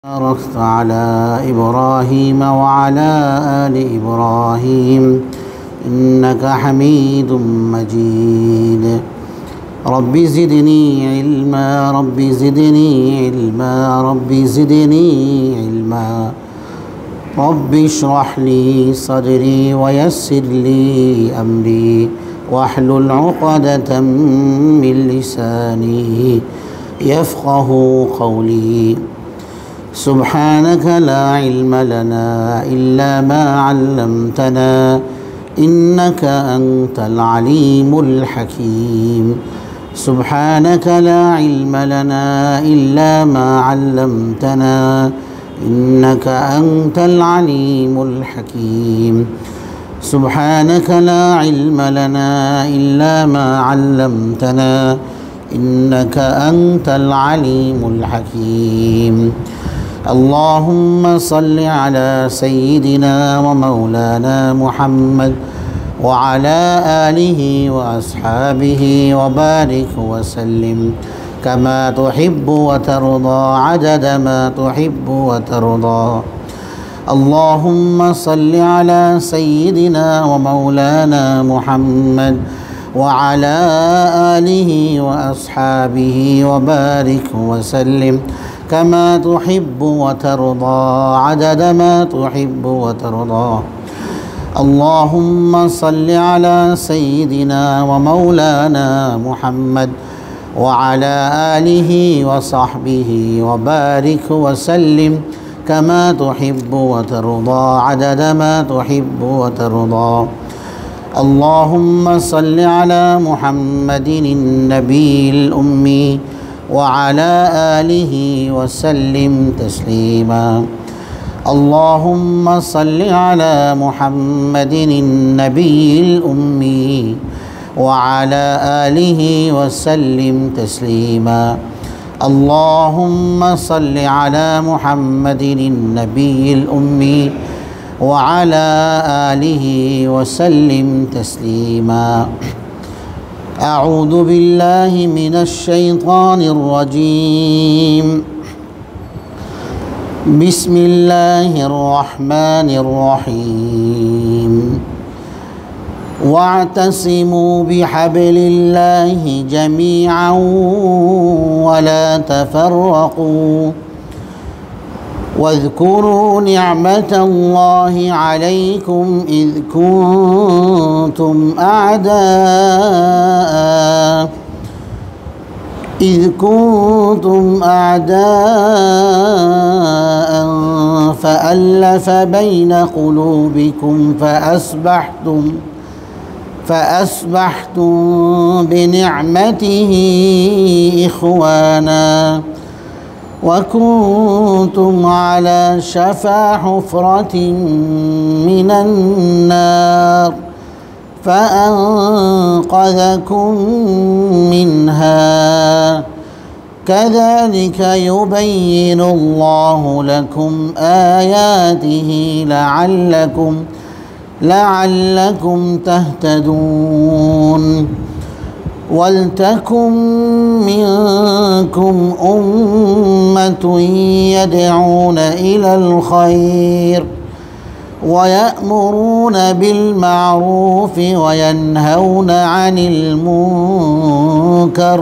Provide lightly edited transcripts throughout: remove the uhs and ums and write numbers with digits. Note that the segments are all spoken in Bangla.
باركت على إبراهيم وعلى آل إبراهيم إنك حميد مجيد. رب زدني علما رب زدني علما رب زدني علما رب اشرح لي صدري ويسر لي أمري واحلل عقدة من لساني يفقه قولي. سبحانك لا علم لنا إلا ما علمتنا إنك أنت العليم الحكيم. سبحانك لا علم لنا إلا ما علمتنا إنك أنت العليم الحكيم. سبحانك لا علم لنا إلا ما علمتنا إنك أنت العليم الحكيم. اللهم صل على سيدنا ومولانا محمد وعلى آله وأصحابه وبارك وسلم كما تحب وترضى عدد ما تحب وترضى. اللهم صل على سيدنا ومولانا محمد وعلى آله وأصحابه وبارك وسلم كما تحب وترضى عدد ما تحب وترضى. اللهم صل على سيدنا ومولانا محمد وعلى آله وصحبه وبارك وسلم كما تحب وترضى عدد ما تحب وترضى. اللهم صل على محمد النبي الأمي وعلى آله وسلم تسليما. اللهم صل على محمد النبي الأمي وعلى آله وسلم تسليما. اللهم صل على محمد النبي الأمي وعلى آله وسلم تسليما. أعوذ بالله من الشيطان الرجيم. بسم الله الرحمن الرحيم. واعتصموا بحبل الله جميعا ولا تفرقوا واذكروا نعمة الله عليكم إذ كنتم أعداء فألف بين قلوبكم فأصبحتم بنعمته إخوانا وكنتم على شفا حفرة من النار فأنقذكم منها. كذلك يبين الله لكم آياته لعلكم تهتدون. ولتكن منكم أمة يدعون إلى الخير ويأمرون بالمعروف وينهون عن المنكر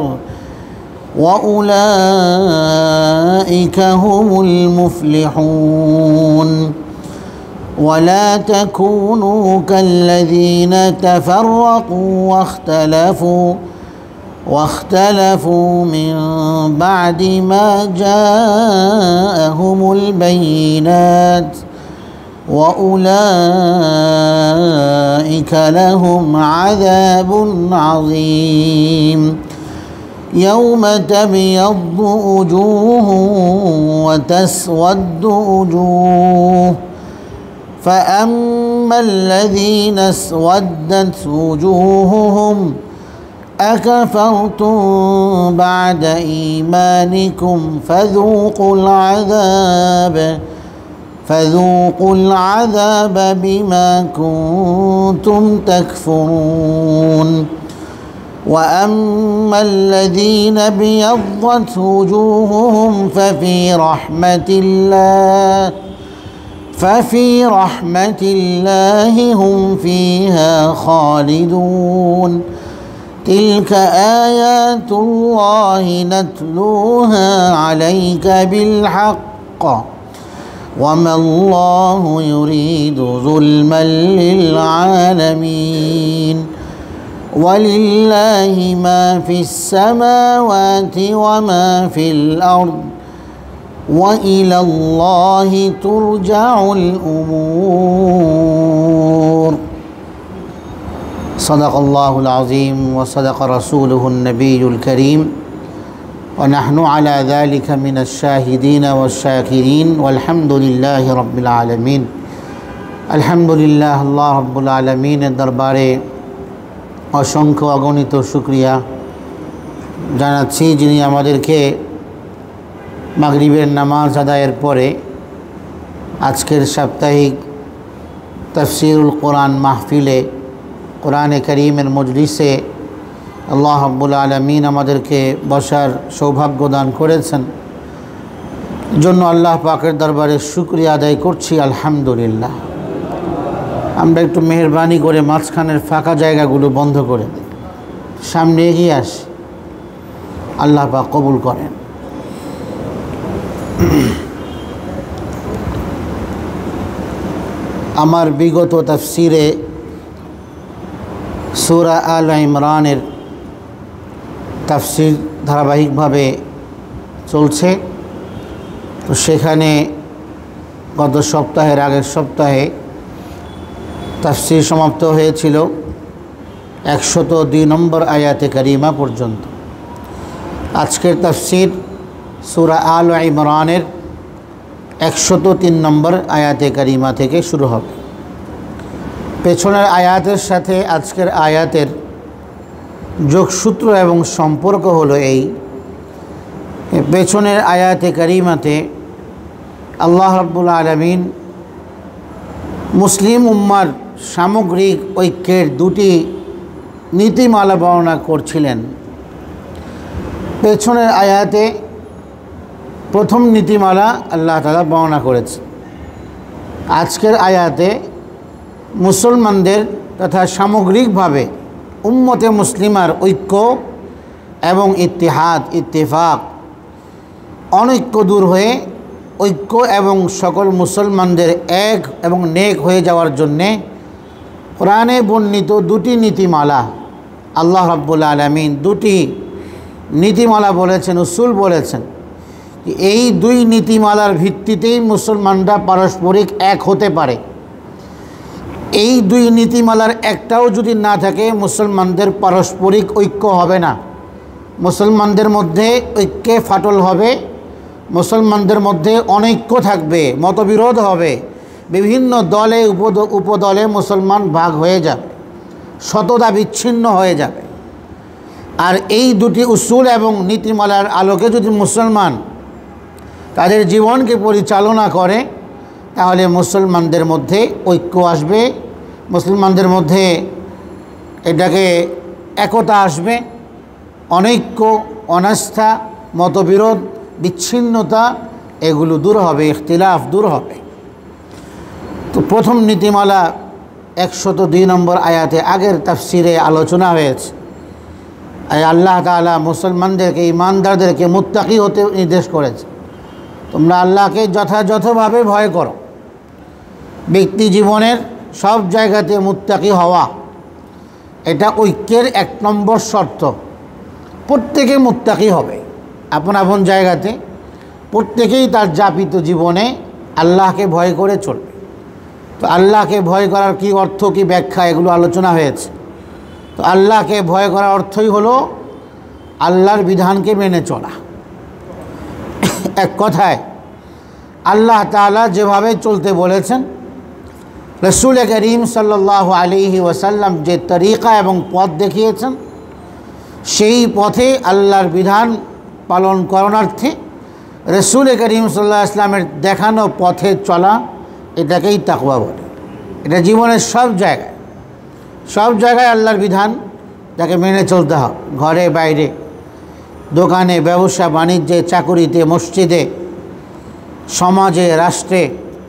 وأولئك هم المفلحون. ولا تكونوا كالذين تفرقوا واختلفوا من بعد ما جاءهم البينات وأولئك لهم عذاب عظيم. يوم تبيض وجوه وتسود وجوه فأما الذين اسودت وجوههم أكفرتم بعد إيمانكم فذوقوا العذاب بما كنتم تكفرون. وأما الذين ابيضت وجوههم ففي رحمة الله هم فيها خالدون تلك آيات الله نتلوها عليك بالحق وما الله يريد ظلما للعالمين ولله ما في السماوات وما في الأرض وإلى الله ترجع الأمور صدق الله العظيم وصدق رسوله النبي الكريم ونحن على ذلك من الشاهدين والشاكرين والحمد لله رب العالمين الحمد لله الله رب العالمين দরবারে অসংখ্য অগণিত শুকরিয়া জানাচ্ছি যিনি আমাদেরকে মাগরিবের নামাজ আদায়ের পরে আজকের সাপ্তাহিক তাফসীরুল কোরআন মাহফিলে কোরআনে কারীমের মজলিসে আল্লাহ রাব্বুল আলামিন আমাদেরকে বসার সৌভাগ্য দান করেছেন জন্য আল্লাহ পাকের দরবারে শুকরিয়া আদায় করছি আলহামদুলিল্লাহ। আমরা একটু মেহেরবানি করে মাঝখানের ফাঁকা জায়গাগুলো বন্ধ করে দিই, সামনে এগিয়ে আসি, আল্লাহ পাক কবুল করেন। আমার বিগত তাফসীরে সূরা আল ইমরানের তাফসীর ধারাবাহিকভাবে চলছে। তো সেখানে গত সপ্তাহের আগের সপ্তাহে তাফসীর সমাপ্ত হয়েছিল 102 নম্বর আয়াতে কারিমা পর্যন্ত। আজকের তাফসীর সূরা আল ইমরানের 103 নম্বর আয়াতে কারিমা থেকে শুরু হবে। পেছনের আয়াতের সাথে আজকের আয়াতের যোগসূত্র এবং সম্পর্ক হলো এই, পেছনের আয়াতে কারিমাতে আল্লাহ রাব্বুল আলামিন মুসলিম উম্মার সামগ্রিক ঐক্যের দুটি নীতিমালা বর্ণনা করছিলেন। পেছনের আয়াতে প্রথম নীতিমালা আল্লাহ তাআলা বর্ণনা করেছেন। আজকের আয়াতে মুসলমানদের তথা সামগ্রিকভাবে উম্মতে মুসলিমার ঐক্য এবং ইত্তেফাক অনৈক্য দূর হয়ে ঐক্য এবং সকল মুসলমানদের এক এবং নেক হয়ে যাওয়ার জন্যে কোরআনে বর্ণিত দুটি নীতিমালা আল্লাহ রাব্বুল আলামিন দুটি নীতিমালা বলেছেন, উসুল বলেছেন। এই দুই নীতিমালার ভিত্তিতেই মুসলমানরা পারস্পরিক এক হতে পারে। এই দুই নীতিমালার একটাও যদি না থাকে মুসলমানদের পারস্পরিক ঐক্য হবে না, মুসলমানদের মধ্যে ঐক্যে ফাটল হবে, মুসলমানদের মধ্যে অনৈক্য থাকবে, মতবিরোধ হবে, বিভিন্ন দলে উপদলে মুসলমান ভাগ হয়ে যাবে, সততা বিচ্ছিন্ন হয়ে যাবে। আর এই দুটি উসুল এবং নীতিমালার আলোকে যদি মুসলমান তাদের জীবনকে পরিচালনা করে তাহলে মুসলমানদের মধ্যে ঐক্য আসবে, মুসলমানদের মধ্যে এটাকে একতা আসবে, অনৈক্য, অনাস্থা, মতবিরোধ, বিচ্ছিন্নতা এগুলো দূর হবে, ইখতিলাফ দূর হবে। তো প্রথম নীতিমালা 102 নম্বর আয়াতে আগের তাফসিরে আলোচনা হয়েছে। আল্লাহ তাআলা মুসলমানদেরকে, ঈমানদারদেরকে মুত্তাকি হতে নির্দেশ করেছে। তোমরা আল্লাহকে যথাযথভাবে ভয় করো। ব্যক্তি জীবনের সব জায়গাতে মুত্তাকি হওয়া এটা ঐক্যের 1 নম্বর শর্ত। প্রত্যেকে মুত্তাকি হবে আপন আপন জায়গাতে, প্রত্যেকেই তার যাপিত জীবনে আল্লাহকে ভয় করে চলবে। তো আল্লাহকে ভয় করার কি অর্থ, কি ব্যাখ্যা, এগুলো আলোচনা হয়েছে। তো আল্লাহকে ভয় করার অর্থই হলো আল্লাহর বিধানকে মেনে চলা। এক কথায় আল্লাহ তাআলা যেভাবে চলতে বলেছেন, রাসূল করিম সাল্লাল্লাহু আলাইহি ওয়াসাল্লাম যে তরিকা এবং পথ দেখিয়েছেন, সেই পথে আল্লাহর বিধান পালন করণার্থে রাসূল করিম সাল্লাল্লাহু আলাইহি ওয়াসাল্লামের দেখানো পথে চলা, এটাকেই তাকওয়া বলে। এটা জীবনের সব জায়গায় আল্লাহর বিধান যাকে মেনে চলতে হয়, ঘরে বাইরে, দোকানে, ব্যবসা বাণিজ্যে, চাকুরিতে, মসজিদে, সমাজে, রাষ্ট্রে,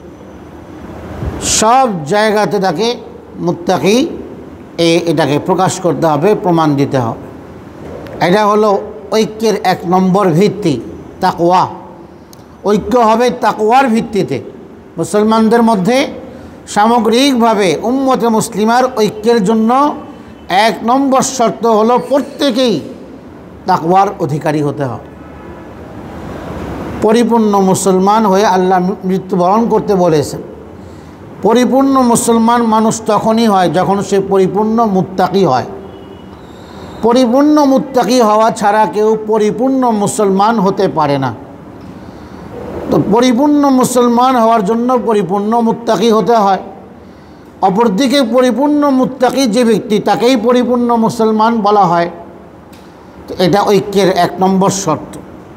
সব জায়গাতে তাকে মুত্তাকি এটাকে প্রকাশ করতে হবে, প্রমাণ দিতে হবে। এটা হলো ঐক্যের এক নম্বর ভিত্তি, তাকওয়া। ঐক্য হবে তাকওয়ার ভিত্তিতে। মুসলমানদের মধ্যে সামগ্রিকভাবে উম্মতে মুসলিমার ঐক্যের জন্য এক নম্বর শর্ত হলো প্রত্যেকেই তাকওয়ার অধিকারী হতে হবে। পরিপূর্ণ মুসলমান হয়ে আল্লাহ মৃত্যুবরণ করতে বলেছেন। পরিপূর্ণ মুসলমান মানুষ তখনই হয় যখন সে পরিপূর্ণ মুত্তাকি হয়। পরিপূর্ণ মুত্তাকি হওয়া ছাড়া কেউ পরিপূর্ণ মুসলমান হতে পারে না। তো পরিপূর্ণ মুসলমান হওয়ার জন্য পরিপূর্ণ মুত্তাকি হতে হয়। অপরদিকে পরিপূর্ণ মুত্তাকি যে ব্যক্তি, তাকেই পরিপূর্ণ মুসলমান বলা হয়। তো এটা ঐক্যের এক নম্বর শর্ত।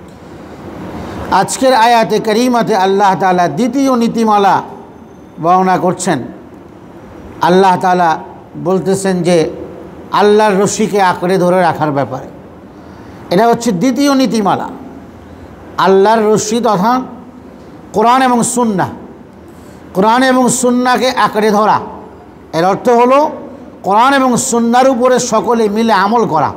আজকের আয়াতে কারিমাতে আল্লাহ তাআলা দ্বিতীয় নীতিমালা বর্ণনা করছেন। আল্লাহ তাআলা বলতেছেন যে আল্লাহর রশিকে আঁকড়ে ধরে রাখার ব্যাপারে। এটা হচ্ছে দ্বিতীয় নীতিমালা, আল্লাহর রশি তথা কোরআন এবং সুন্নাহ। কোরআন এবং সুন্নাহকে আঁকড়ে ধরা, এর অর্থ হলো কোরআন এবং সুন্নাহর উপরে সকলে মিলে আমল করা।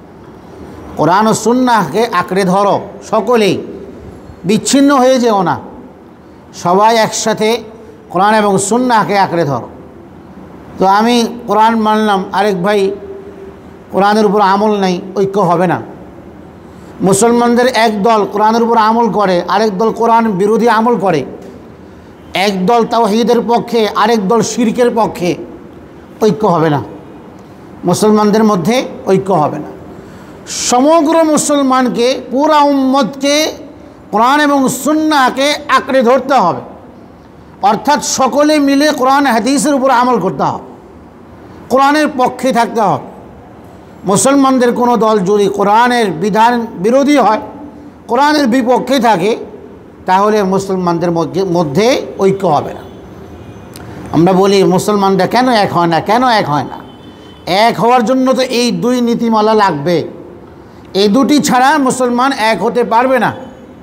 কোরআন ও সুন্নাহকে আঁকড়ে ধরো, সকলেই বিচ্ছিন্ন হয়ে যেও না, সবাই একসাথে কোরআন এবং সুন্নাহকে আঁকড়ে ধরো। তো আমি কোরআন মানলাম, আরেক ভাই কোরআনের উপর আমল নেই, ঐক্য হবে না। মুসলমানদের এক দল কোরআনের উপর আমল করে, আরেক দল কোরআন বিরোধী আমল করে। এক দল তাওহীদের পক্ষে, আরেক দল শিরকের পক্ষে, ঐক্য হবে না। মুসলমানদের মধ্যে ঐক্য হবে না। সমগ্র মুসলমানকে, পুরা উম্মতকে কোরআন এবং সুন্নাহকে আঁকড়ে ধরতে হবে। অর্থাৎ সকলে মিলে কোরআন হাদিসের উপর আমল করতে হবে, কোরআনের পক্ষে থাকতে হবে। মুসলমানদের কোনো দল যদি কোরআনের বিধান বিরোধী হয়, কোরআনের বিপক্ষে থাকে, তাহলে মুসলমানদের মধ্যে ঐক্য হবে না। আমরা বলি মুসলমানরা কেন এক হয় না, কেন এক হয় না? এক হওয়ার জন্য তো এই দুই নীতিমালা লাগবে। এই দুটি ছাড়া মুসলমান এক হতে পারবে না।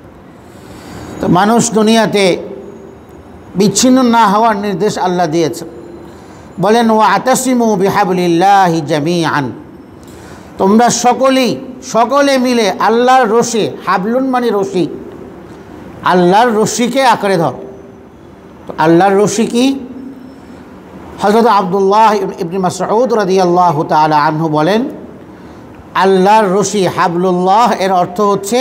তো মানুষ দুনিয়াতে বিচ্ছিন্ন না হওয়ার নির্দেশ আল্লাহ দিয়েছেন। বলেন ওয়াতাসিমু বিহাবলিল্লাহি জামিআন, তোমরা সকলে মিলে আল্লাহর রশি, হাবলুন মানে রশি, আল্লাহর রশিকে আঁকড়ে ধর। তো আল্লাহর রশি কি? হযরত আব্দুল্লাহ ইবনে মাসউদ রাদিয়াল্লাহু তাআলা আনহু বলেন, আল্লাহর রশি হাবলুল্লাহ এর অর্থ হচ্ছে,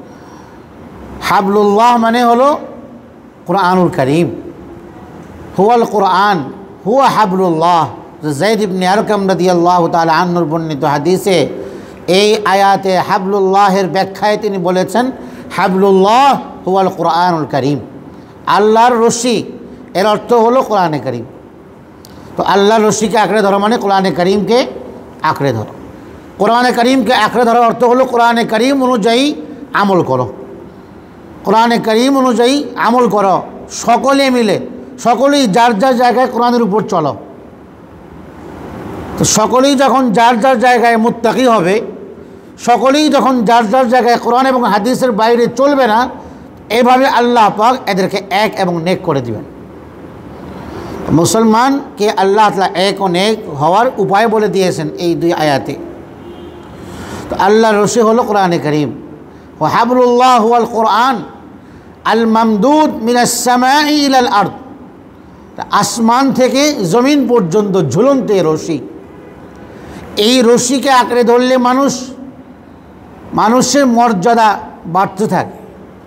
হাবলুল্লাহ মানে হলো কুরআনুল কারীম, হুয়াল কুরআন, হুয়া হাবলুল্লাহ। যায়েদ ইবনে আরকাম রাদিয়াল্লাহু তাআলা আনহুর বর্ণিত হাদিসে এই আয়াতে হাবলুল্লাহের ব্যাখ্যায় তিনি বলেছেন, হাবলুল্লাহ হুয়াল কুরআনুল কারীম। আল্লাহর রশি এর অর্থ হলো কোরআনে কারীম। তো আল্লাহর রশিকে আঁকড়ে ধরো মানে কোরআনে কারীমকে আঁকড়ে ধরো। কোরআনে কারীমকে আঁকড়ে ধরার অর্থ হলো কোরআনে কারীম অনুযায়ী আমল করো, কোরআনে কারীম অনুযায়ী আমল করো। সকলে মিলে, সকলেই যার যার জায়গায় কোরআনের উপর চলো। তো সকলেই যখন যার যার জায়গায় মুত্তাকি হবে, সকলেই যখন যার যার জায়গায় কোরআন এবং হাদিসের বাইরে চলবে না, এভাবে আল্লাহ পাক এদেরকে এক এবং নেক করে দিবেন। মুসলমানকে আল্লাহ তাআলা এক ও নেক হওয়ার উপায় বলে দিয়েছেন এই দুই আয়াতে। তো আল্লাহর রশি হলো কোরআনে কারীম। ওয়া হাবলুল্লাহ হুয়াল কোরআন আল মামদুদ মিনাস সামাই ইলাল আরদ, আসমান থেকে জমিন পর্যন্ত ঝুলন্ত রশি। এই রশিকে আঁকড়ে ধরলে মানুষের মর্যাদা বাড়তে থাকে।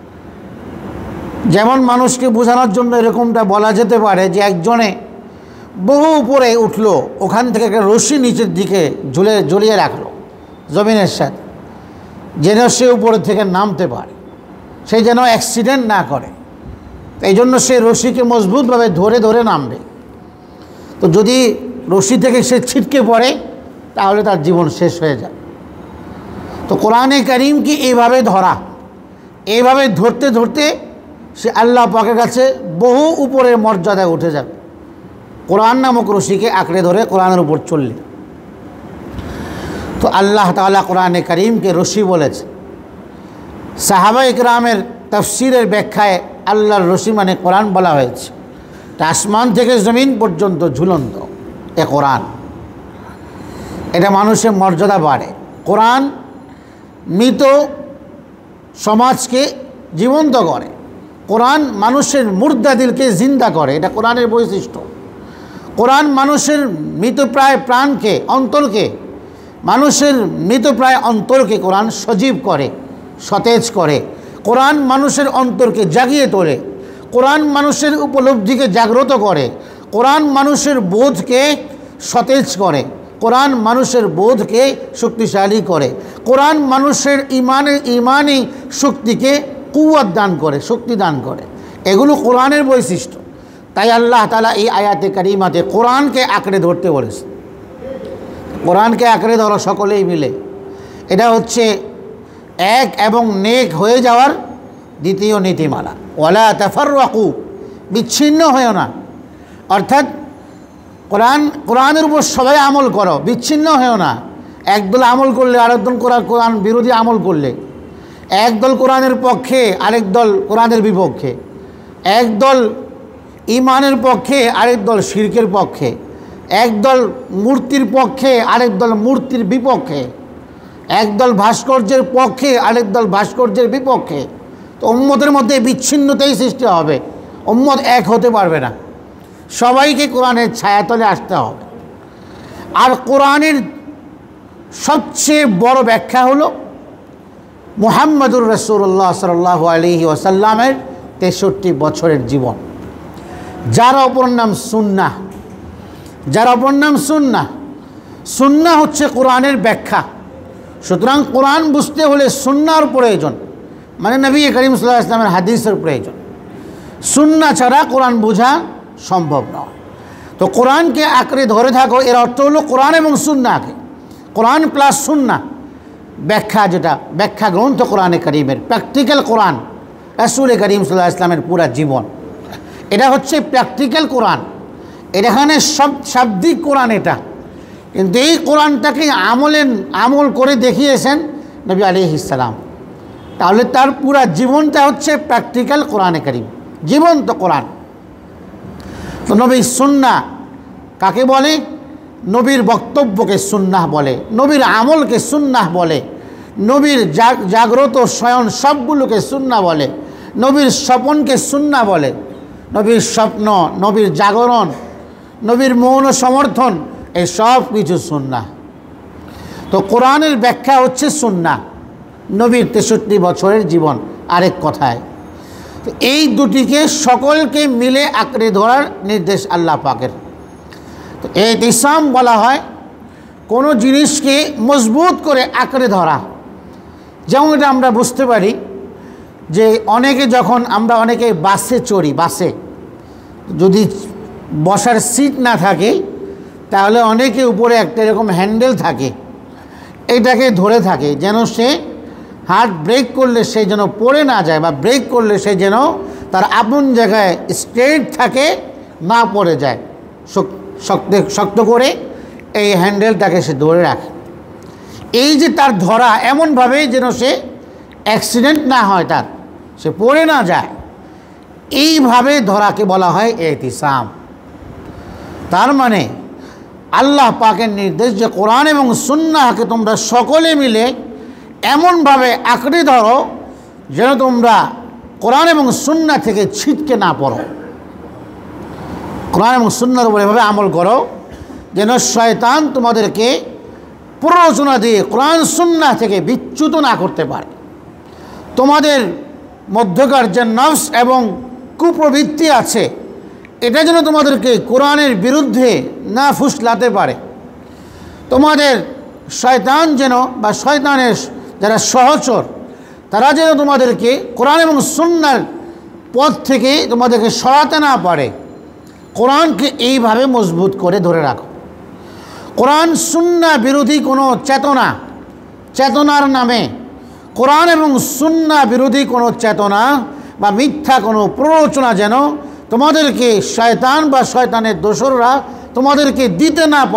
যেমন মানুষকে বোঝানোর জন্য এরকমটা বলা যেতে পারে যে একজনে বহু উপরে উঠলো, ওখান থেকে একটা রশি নিচের দিকে ঝুলিয়ে রাখলো জমিনের সাথে, যেন সে উপরে থেকে নামতে পারে, সে যেন অ্যাক্সিডেন্ট না করে। এই জন্য সে রশিকে মজবুতভাবে ধরে ধরে নামবে। তো যদি রশি থেকে সে ছিটকে পড়ে, তাহলে তার জীবন শেষ হয়ে যায়। তো কোরআনে কারীমকে এইভাবে ধরা, এইভাবে ধরতে ধরতে সে আল্লাহ পাকের কাছে বহু উপরের মর্যাদায় উঠে যাবে, কোরআন নামক রশিকে আঁকড়ে ধরে কোরআনের উপর চললে। তো আল্লাহ তাআলা কোরআনে কারীমকে রশি বলেছে। সাহাবা ইকরামের তাফসীরের ব্যাখ্যায় আল্লাহর রশি মানে কোরআন বলা হয়েছে। তা আসমান থেকে জমিন পর্যন্ত ঝুলন্ত এ কোরআন, এটা মানুষের মর্যাদা বাড়ে। কোরআন মৃত সমাজকে জীবন্ত করে, কোরআন মানুষের মুর্দা দিলকে জিন্দা করে, এটা কোরআনের বৈশিষ্ট্য। কোরআন মানুষের মৃতপ্রায় প্রাণকে, অন্তরকে, মানুষের মৃতপ্রায় অন্তরকে কোরআন সজীব করে, সতেজ করে। কোরআন মানুষের অন্তরকে জাগিয়ে তোলে, কোরআন মানুষের উপলব্ধিকে জাগ্রত করে, কোরআন মানুষের বোধকে সতেজ করে, কোরআন মানুষের বোধকে শক্তিশালী করে, কোরআন মানুষের ইমানি শক্তিকে কুওয়াত দান করে, শক্তি দান করে। এগুলো কোরআনের বৈশিষ্ট্য। তাই আল্লাহ তাআলা এই আয়াতে কারিমাতে কোরআনকে আঁকড়ে ধরতে বলেছে। কোরআনকে আঁকড়ে ধরো সকলেই মিলে, এটা হচ্ছে এক এবং নেক হয়ে যাওয়ার দ্বিতীয় নীতিমালা। ওয়ালা তাফাররাকু, বিচ্ছিন্ন হয়েও না, অর্থাৎ কোরআনের উপর সবাই আমল করো, বিচ্ছিন্ন হয়েও না। একদল আমল করলে আরেকদল কোরআন বিরোধী আমল করলে, একদল কোরআনের পক্ষে আরেক দল কোরআনের বিপক্ষে, একদল ইমানের পক্ষে আরেক দল শিরকের পক্ষে, একদল মূর্তির পক্ষে আরেক দল মূর্তির বিপক্ষে, একদল ভাস্কর্যের পক্ষে আরেক দল ভাস্কর্যের বিপক্ষে। তো উম্মতের মধ্যে বিচ্ছিন্নতাই সৃষ্টি হবে, উম্মত এক হতে পারবে না। সবাইকে কোরআনের ছায়াতলে আসতে হবে। আর কোরআনের সবচেয়ে বড় ব্যাখ্যা হলো মুহাম্মদুর রাসূলুল্লাহ সাল্লাল্লাহু আলাইহি ওয়াসাল্লামের 63 বছরের জীবন, যার অপর নাম সুন্নাহ। যার অপর নাম সুন্নাহ। সুন্নাহ হচ্ছে কোরআনের ব্যাখ্যা। সুতরাং কোরআন বুঝতে হলে সুন্নাহর প্রয়োজন, মানে নবী করিম সাল্লাল্লাহু আলাইহি ওয়াসাল্লামের হাদিসের প্রয়োজন। সুন্নাহ ছাড়া কোরআন বোঝা সম্ভব নয়। তো কোরআনকে আঁকড়ে ধরে থাকো, এর অর্থ হলো কোরআন এবং সুন্নাহকে, কোরআন প্লাস সুন্নাহ ব্যাখ্যা, যেটা ব্যাখ্যা গ্রন্থ কোরআনে কারীমের প্র্যাকটিক্যাল কোরআন, রাসূল করিম সাল্লাল্লাহু আলাইহি ওয়াসাল্লামের পুরা জীবন, এটা হচ্ছে প্র্যাকটিক্যাল কোরআন। এখানে সব শাব্দিক কোরআন এটা, কিন্তু এই কোরআনটাকে আমল করে দেখিয়েছেন নবী আলাইহিস সালাম। তাহলে তার পুরা জীবনটা হচ্ছে প্র্যাকটিক্যাল কোরআনে কারীম, জীবন্ত কোরআন। তো নবীর সুন্নাহ কাকে বলে? নবীর বক্তব্যকে সুন্নাহ বলে, নবীর আমলকে সুন্নাহ বলে, নবীর জাগ্রত শয়ন সবগুলোকে সুন্নাহ বলে, নবীর স্বপনকে সুন্নাহ বলে, নবীর স্বপ্ন, নবীর জাগরণ, নবীর মৌন সমর্থন, এই সব কিছু সুন্নাহ। তো কোরআনের ব্যাখ্যা হচ্ছে সুন্নাহ, নবীর 63 বছরের জীবন। আরেক কথায় এই দুটিকে সকলকে মিলে আঁকড়ে ধরার নির্দেশ আল্লাহ পাকের। তো ইতিসাম বলা হয় কোনো জিনিসকে মজবুত করে আঁকড়ে ধরা। যেমন এটা আমরা বুঝতে পারি যে অনেকে বাসে চড়ি, বাসে যদি বসার সিট না থাকে তাহলে অনেকে উপরে একটা এরকম হ্যান্ডেল থাকে, এটাকে ধরে থাকে যেন সে হাত ব্রেক করলে সে যেন পড়ে না যায়, বা ব্রেক করলে সে যেন তার আপন জায়গায় স্ট্রেট থাকে, না পড়ে যায়। শক্ত করে এই হ্যান্ডেলটাকে সে ধরে রাখে। এই যে তার ধরা এমনভাবে যেন সে অ্যাক্সিডেন্ট না হয়, তার সে পড়ে না যায়, এইভাবে ধরাকে বলা হয় ইতিসাম। তার মানে আল্লাহ পাকের নির্দেশ যে কোরআন এবং সুন্নাহকে তোমরা সকলে মিলে এমনভাবে আঁকড়ে ধরো যেন তোমরা কোরআন এবং সুন্নাহ থেকে ছিটকে না পড়ো। কোরআন এবং সুন্নাহর উপর এভাবে আমল করো যেন শয়তান তোমাদেরকে প্ররোচনা দিয়ে কোরআন সুন্নাহ থেকে বিচ্যুত না করতে পারে। তোমাদের মধ্যকার যে নফস এবং কুপ্রবৃত্তি আছে, এটা যেন তোমাদেরকে কোরআনের বিরুদ্ধে না ফুসলাতে পারে। তোমাদের শয়তান যেন, বা শয়তানের যারা সহচর, তারা যেন তোমাদেরকে কোরআন এবং সুন্নাহর পথ থেকে তোমাদেরকে সরাতে না পারে। কোরআনকে এইভাবে মজবুত করে ধরে রাখো। কোরআন সুন্নাহ বিরোধী কোনো চেতনার নামে, কোরআন এবং সুন্নাহ বিরোধী কোনো চেতনা বা মিথ্যা কোনো প্ররোচনা যেন তোমাদেরকে শয়তান বা শয়তানের দোসররা তোমাদেরকে দিতে না পারে,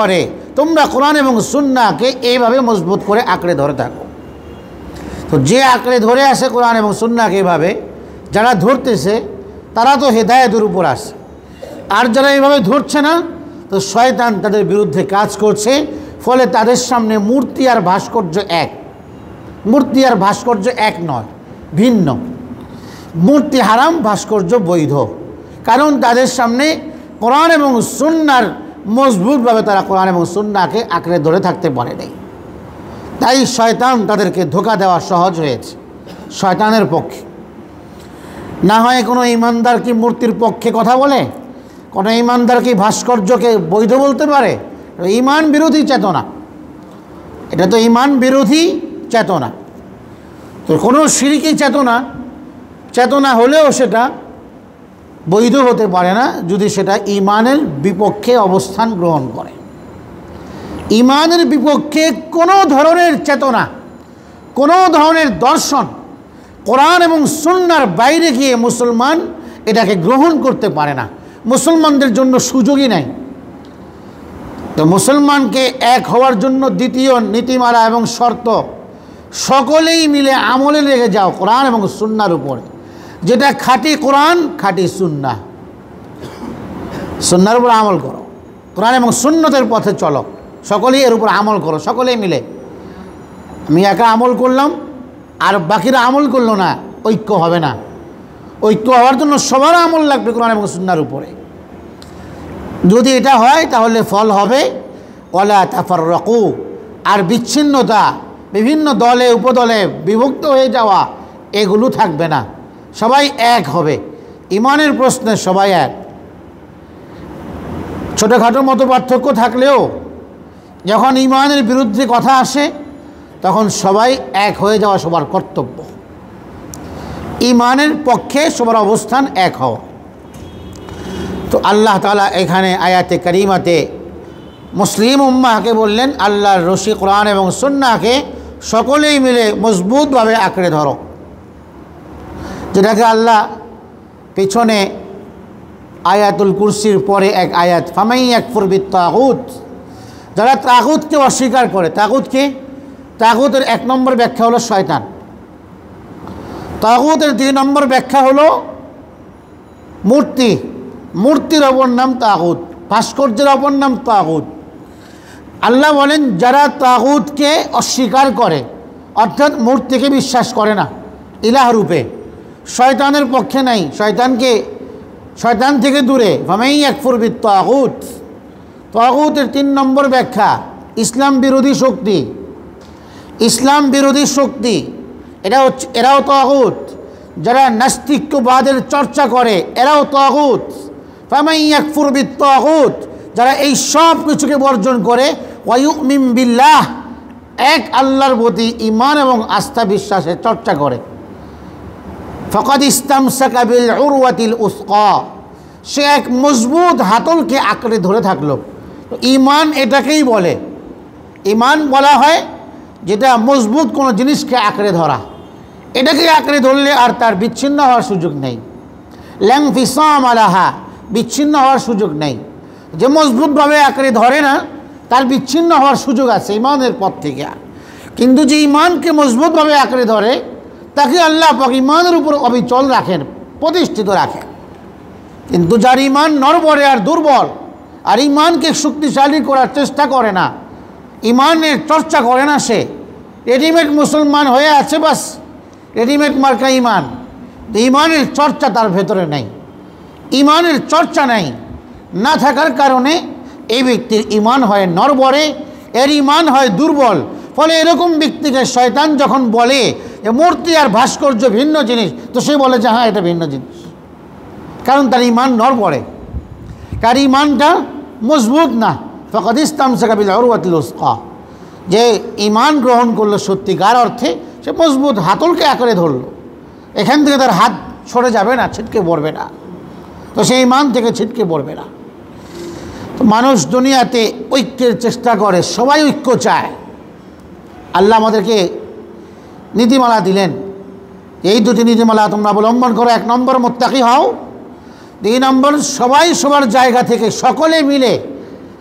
তোমরা কোরআন এবং সুন্নাহকে এইভাবে মজবুত করে আঁকড়ে ধরে থাকো। তো যে আঁকড়ে ধরে আসে কোরআন এবং সুন্নাহকে এভাবে, যারা ধরতেছে তারা তো হেদায়েতের উপর আসে, আর যারা এইভাবে ধরছে না তো শয়তান তাদের বিরুদ্ধে কাজ করছে। ফলে তাদের সামনে মূর্তি আর ভাস্কর্য এক, মূর্তি আর ভাস্কর্য এক নয়, ভিন্ন। মূর্তি হারাম, ভাস্কর্য বৈধ, কারণ তাদের সামনে কোরআন এবং সুন্নাহর মজবুতভাবে তারা কোরআন এবং সুন্নাহকে আঁকড়ে ধরে থাকতে পারে নাই। তাই শয়তান তাদেরকে ধোঁকা দেওয়া সহজ হয়েছে শয়তানের পক্ষে। না হয় কোনো ইমানদার কি মূর্তির পক্ষে কথা বলে? কোনো ইমানদার কি ভাস্কর্যকে বৈধ বলতে পারে? ইমান বিরোধী চেতনা, এটা তো ইমান বিরোধী চেতনা। তো কোনো শিরকি চেতনা হলেও সেটা বৈধ হতে পারে না যদি সেটা ইমানের বিপক্ষে অবস্থান গ্রহণ করে। ইমানের বিপক্ষে কোনো ধরনের চেতনা, কোনো ধরনের দর্শন কোরআন এবং সুন্নাহর বাইরে গিয়ে মুসলমান এটাকে গ্রহণ করতে পারে না। মুসলমানদের জন্য সুযোগই নাই। তো মুসলমানকে এক হওয়ার জন্য দ্বিতীয় নীতিমালা এবং শর্ত, সকলেই মিলে আমলে লেগে যাও কোরআন এবং সুন্নাহর উপরে, যেটা খাঁটি কোরআন খাঁটি সুন্নাহ। সুন্নাহর উপর আমল করো, কোরআন এবং সুন্নতের পথে চলো, সকলেই এর উপর আমল করো, সকলেই মিলে। আমি একা আমল করলাম আর বাকিরা আমল করলো না, ঐক্য হবে না। ঐক্য হওয়ার জন্য সবার আমল লাগবে কোরআন এবং সুন্নাহর উপরে। যদি এটা হয় তাহলে ফল হবে ওয়ালা তাফাররাকু, আর বিচ্ছিন্নতা, বিভিন্ন দলে উপদলে বিভক্ত হয়ে যাওয়া, এগুলো থাকবে না। সবাই এক হবে, ইমানের প্রশ্নে সবাই এক। ছোটোখাটো মতো পার্থক্য থাকলেও যখন ইমানের বিরুদ্ধে কথা আসে তখন সবাই এক হয়ে যাওয়া সবার কর্তব্য। ইমানের পক্ষে সবার অবস্থান এক হওয়া। তো আল্লাহ তাআলা এখানে আয়াতে কারিমাতে মুসলিম উম্মাহকে বললেন, আল্লাহর রশি কোরআন এবং সুন্নাহকে সকলেই মিলে মজবুতভাবে আঁকড়ে ধরো, যেটাকে আল্লাহ পিছনে আয়াতুল কুরসির পরে এক আয়াত, ফামাই ইয়াকফুর বিত্তাগুত, যারা তাগুতকে অস্বীকার করে। তাগুতের 1 নম্বর ব্যাখ্যা হলো শয়তান। তাগুতের 2 নম্বর ব্যাখ্যা হলো মূর্তির অপর নাম তাগুত, ভাস্কর্যের অপর নাম তাগুত। আল্লাহ বলেন যারা তাগুতকে অস্বীকার করে, অর্থাৎ মূর্তিকে বিশ্বাস করে না ইলাহ রূপে, শয়তানের পক্ষে নাই, শয়তান থেকে দূরে, ফামাই ইয়াকফুর বিত্তাগুত। তাগুতের 3 নম্বর ব্যাখ্যা ইসলাম বিরোধী শক্তি, এরাও তাগুত। যারা নাস্তিক্যবাদের চর্চা করে এরাও তাগুত। ফামাই ইয়াকফুর বিত্তাগুত, যারা এই সব কিছুকে বর্জন করে ওয়া ইউমিন বিল্লাহ, এক আল্লাহর প্রতি ঈমান এবং আস্থা বিশ্বাসের চর্চা করে, ফাকাদ ইসতামসাকা বিল উরওয়াতিল উসকা, সে এক মজবুত হাতলকে আঁকড়ে ধরে থাকলো। ঈমান এটাকেই বলে, ঈমান বলা হয় যেটা মজবুত কোনো জিনিসকে আঁকড়ে ধরা। এটাকে আঁকড়ে ধরলে আর তার বিচ্ছিন্ন হওয়ার সুযোগ নেই। লানফিসাম আলাহা, বিচ্ছিন্ন হওয়ার সুযোগ নেই। যে মজবুতভাবে আঁকড়ে ধরে না তার বিচ্ছিন্ন হওয়ার সুযোগ আছে ঈমানের পথ থেকে। কিন্তু যে ঈমানকে মজবুতভাবে আঁকড়ে ধরে তাকে আল্লাহ পাক ঈমানের উপর অবিচল রাখেন, প্রতিষ্ঠিত রাখেন। কিন্তু যার ঈমান নড়বড়ে আর দুর্বল, আর ঈমানকে শক্তিশালী করার চেষ্টা করে না, ঈমানের চর্চা করে না, সে রেডিমেড মুসলমান হয়ে আছে, বাস রেডিমেড মার্কা ঈমান। ঈমানের চর্চা তার ভেতরে নাই, ঈমানের চর্চা নাই, না থাকার কারণে এই ব্যক্তির ঈমান হয় নড়বড়ে, এর ঈমান হয় দুর্বল। ফলে এরকম ব্যক্তিকে শয়তান যখন বলে যে মূর্তি আর ভাস্কর্য ভিন্ন জিনিস, তো সে বলে যে হ্যাঁ এটা ভিন্ন জিনিস, কারণ তার ঈমান নড়বড়ে, তার ঈমানটা মজবুত না। ফাকাদ ইসতামসাকা বিল উরওয়াতিল উসকা, যে ঈমান গ্রহণ করলো সত্যিকার অর্থে, সে মজবুত হাতলকে আঁকড়ে ধরলো, এখান থেকে তার হাত সরে যাবে না, ছিটকে পড়বে না, তো সেই ঈমান থেকে ছিটকে পড়বে না। তো মানুষ দুনিয়াতে ঐক্যের চেষ্টা করে, সবাই ঐক্য চায়। আল্লাহ আমাদেরকে নীতিমালা দিলেন, এই 2টি নীতিমালা তোমরা অবলম্বন করো। 1 নম্বর মুত্তাকি হও, 2 নম্বর সবাই সবার জায়গা থেকে সকলে মিলে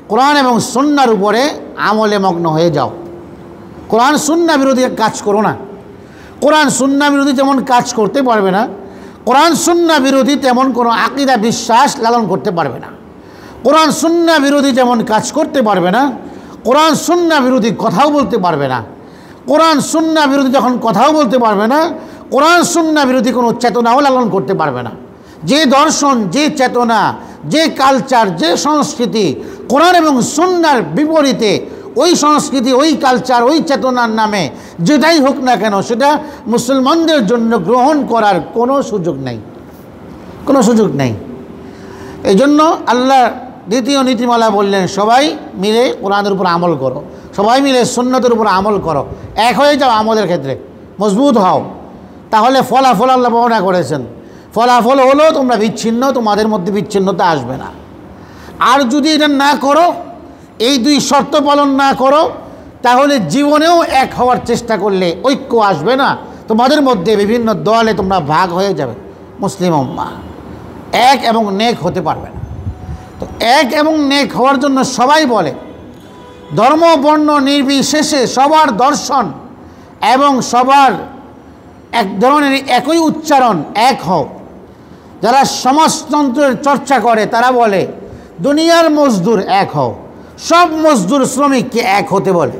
কোরআন এবং সুন্নাহর উপরে আমলে মগ্ন হয়ে যাও। কোরআন সুন্নাহ বিরোধী কাজ করো না। কোরআন সুন্নাহ বিরোধী যেমন কাজ করতে পারবে না, কোরআন সুন্নাহ বিরোধী তেমন কোনো আকীদা বিশ্বাস লালন করতে পারবে না। কোরআন সুন্নাহ বিরোধী যেমন কাজ করতে পারবে না, কোরআন সুন্নাহ বিরোধী কথাও বলতে পারবে না। কোরআন সুন্নাহ বিরোধী যখন কথাও বলতে পারবে না, কোরআন সুন্নাহ বিরোধী কোনো চেতনাও লালন করতে পারবে না। যে দর্শন, যে চেতনা, যে কালচার, যে সংস্কৃতি কোরআন এবং সুন্নাহর বিপরীতে, ওই সংস্কৃতি, ওই কালচার, ওই চেতনার নামে যেটাই হোক না কেন, সেটা মুসলমানদের জন্য গ্রহণ করার কোনো সুযোগ নেই, কোনো সুযোগ নেই। এই জন্য আল্লাহ দ্বিতীয় নীতিমালা বললেন, সবাই মিলে কোরআনের উপর আমল করো, সবাই মিলে সুন্নতের উপর আমল করো, এক হয়ে যাও আমলের ক্ষেত্রে, মজবুত হও। তাহলে ফলাফল আল্লাহ বর্ণনা করেছেন। ফলাফল হলো তোমরা বিচ্ছিন্ন, তোমাদের মধ্যে বিচ্ছিন্নতা আসবে না। আর যদি এটা না করো, এই দুই শর্ত পালন না করো, তাহলে জীবনেও এক হওয়ার চেষ্টা করলে ঐক্য আসবে না, তোমাদের মধ্যে বিভিন্ন দলে তোমরা ভাগ হয়ে যাবে। মুসলিম উম্মাহ এক এবং নেক হতে পারবে না। তো এক এবং নেক হওয়ার জন্য সবাই বলে, ধর্ম বর্ণ নির্বিশেষে সবার দর্শন এবং সবার এক ধরনের একই উচ্চারণ, এক হও। যারা সমাজতন্ত্রের চর্চা করে তারা বলে দুনিয়ার মজদুর এক হও, সব মজদুর শ্রমিককে এক হতে বলে।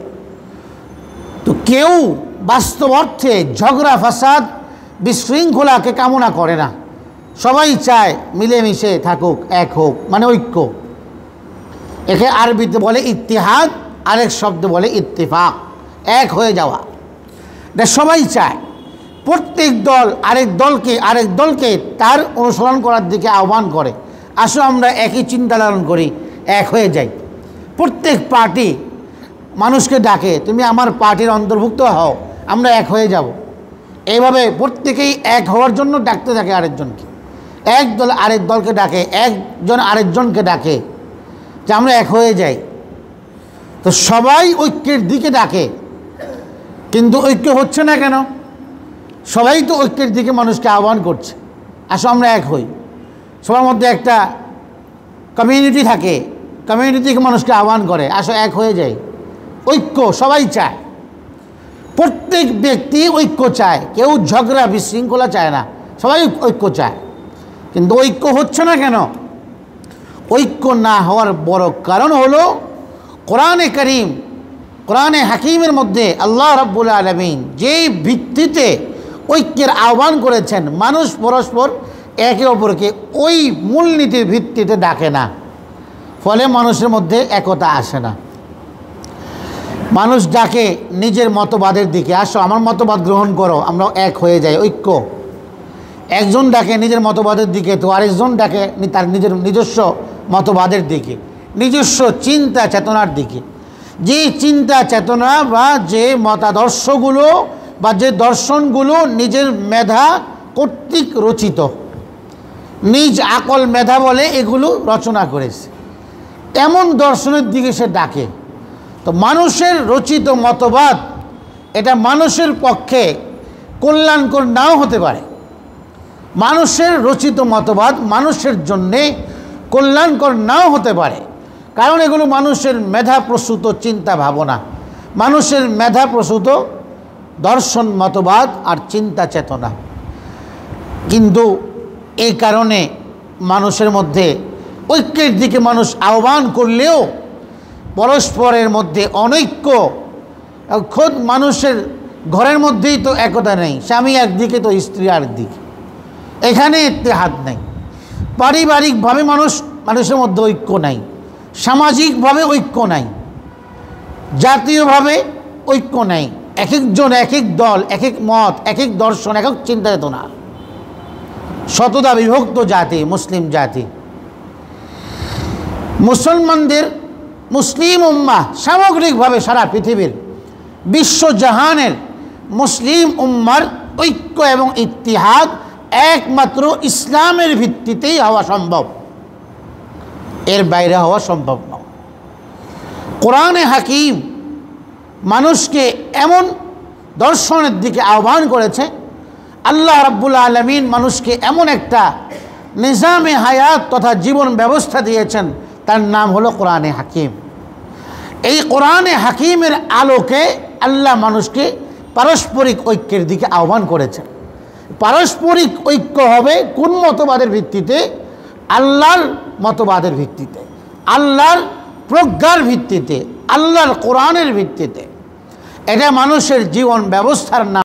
তো কেউ বাস্তব অর্থে ঝগড়া ফাসাদ বিশৃঙ্খলাকে কামনা করে না, সবাই চায় মিলেমিশে থাকুক, এক হোক, মানে ঐক্য। একে আরবিতে বলে ইত্তিহাদ, আরেক শব্দ বলে ইত্তিফাক, এক হয়ে যাওয়া। এটা সবাই চায়। প্রত্যেক দল আরেক দলকে তার অনুসরণ করার দিকে আহ্বান করে, আসো আমরা একই চিন্তা ধারণ করি, এক হয়ে যাই। প্রত্যেক পার্টি মানুষকে ডাকে, তুমি আমার পার্টির অন্তর্ভুক্ত হও, আমরা এক হয়ে যাব। এইভাবে প্রত্যেকেই এক হওয়ার জন্য ডাকতে থাকে আরেকজনকে। এক দল আরেক দলকে ডাকে, একজন আরেকজনকে ডাকে যে আমরা এক হয়ে যাই। তো সবাই ঐক্যের দিকে ডাকে, কিন্তু ঐক্য হচ্ছে না কেন? সবাই তো ঐক্যের দিকে মানুষকে আহ্বান করছে, আসো আমরা এক হই। সবার মধ্যে একটা কমিউনিটি থাকে, কমিউনিটি থেকে মানুষকে আহ্বান করে, আসো এক হয়ে যাই। ঐক্য সবাই চায়, প্রত্যেক ব্যক্তি ঐক্য চায়, কেউ ঝগড়া বিশৃঙ্খলা চায় না, সবাই ঐক্য চায়। কিন্তু ঐক্য হচ্ছে না কেন? ঐক্য না হওয়ার বড় কারণ হলো কোরআনে কারীম, কোরআনে হাকিমের মধ্যে আল্লাহ রাব্বুল আলামিন যেই ভিত্তিতে ঐক্যের আহ্বান করেছেন, মানুষ পরস্পর একে অপরকে ওই মূলনীতির ভিত্তিতে ডাকে না, ফলে মানুষের মধ্যে একতা আসে না। মানুষ ডাকে নিজের মতবাদের দিকে, আসো আমার মতবাদ গ্রহণ করো, আমরা এক হয়ে যাই, ঐক্য। একজন ডাকে নিজের মতবাদের দিকে, তো আরেকজন ডাকে তার নিজস্ব মতবাদের দিকে, নিজস্ব চিন্তা চেতনার দিকে। যে চিন্তা চেতনা বা যে মতাদর্শগুলো বা যে দর্শনগুলো নিজের মেধা কর্তৃক রচিত, নিজ আকল মেধা বলে এগুলো রচনা করেছে, এমন দর্শনের দিকে সে ডাকে। তো মানুষের রচিত মতবাদ এটা মানুষের পক্ষে কল্যাণকর নাও হতে পারে। মানুষের রচিত মতবাদ মানুষের জন্যে কল্যাণকর নাও হতে পারে, কারণ এগুলো মানুষের মেধা প্রসূত চিন্তা ভাবনা, মানুষের মেধা প্রসূত দর্শন, মতবাদ আর চিন্তা চেতনা। কিন্তু এই কারণে মানুষের মধ্যে ঐক্যের দিকে মানুষ আহ্বান করলেও পরস্পরের মধ্যে অনৈক্য, খোদ মানুষের ঘরের মধ্যেই তো একতা নেই, স্বামী একদিকে তো স্ত্রী আরেকদিকে, এখানে ইত্তেহাদ নেই। পারিবারিকভাবে মানুষের মধ্যে ঐক্য নাই, সামাজিকভাবে ঐক্য নাই, জাতীয়ভাবে ঐক্য নাই। এক একজন এক এক দল, এক এক মত, এক এক দর্শন, এক এক চিন্তা চেতনা, শতদা বিভক্ত জাতি মুসলিম জাতি। মুসলমানদের, মুসলিম উম্মাহ সামগ্রিকভাবে সারা পৃথিবীর বিশ্বজাহানের মুসলিম উম্মার ঐক্য এবং ইত্তিহাদ একমাত্র ইসলামের ভিত্তিতেই হওয়া সম্ভব, এর বাইরে হওয়া সম্ভব নয়। কোরআনে হাকিম মানুষকে এমন দর্শনের দিকে আহ্বান করেছে, আল্লাহ রাব্বুল আলামিন মানুষকে এমন একটা নিজামে হায়াত তথা জীবন ব্যবস্থা দিয়েছেন, তার নাম হলো কোরআনে হাকিম। এই কোরআনে হাকিমের আলোকে আল্লাহ মানুষকে পারস্পরিক ঐক্যের দিকে আহ্বান করেছেন। পারস্পরিক ঐক্য হবে কোন মতবাদের ভিত্তিতে? আল্লাহর মতবাদের ভিত্তিতে, আল্লাহর প্রজ্ঞার ভিত্তিতে, আল্লাহর কোরআনের ভিত্তিতে। এটা মানুষের জীবন ব্যবস্থার নাম।